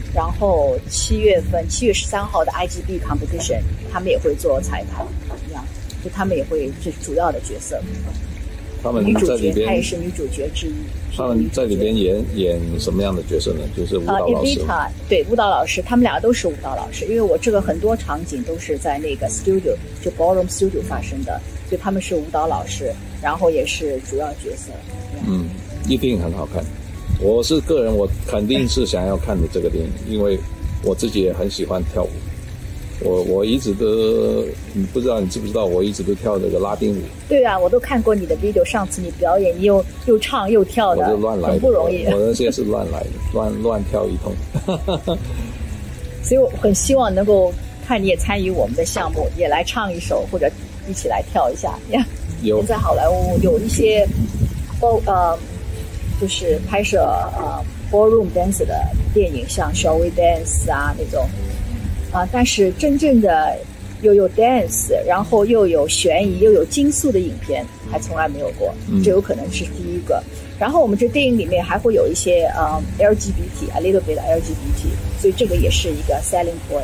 然后7月13号的 IGB competition， 他们也会做裁判，一样，就他们也会是主要的角色。 他们女主角， 在里边， 她也是女主角之一。 他们在里边演什么样的角色呢？就是舞蹈老师。 对，舞蹈老师，他们俩都是舞蹈老师。因为我这个很多场景都是在那个 studio， 就 ballroom studio 发生的，所以他们是舞蹈老师，然后也是主要角色。 一定很好看。我是个人，我肯定是想要看的这个电影，因为我自己也很喜欢跳舞。我一直都，你不知道你知不知道，我一直都跳这个拉丁舞。 对啊，我都看过你的 video， 上次你表演，你又唱又跳的， 我就乱来的， 很不容易。 我那些是乱来的，乱跳一通。 所以我很希望能够看你也参与我们的项目，也来唱一首或者一起来跳一下呀。现在好莱坞有一些就是拍摄ballroom dance 的电影，像 Shall We Dance 啊那种但是真正的又有 dance， 然后又有悬疑又有惊悚的影片还从来没有过，这有可能是第一个。然后我们这电影里面还会有一些LGBT a little bit LGBT， 所以这个也是一个 selling point。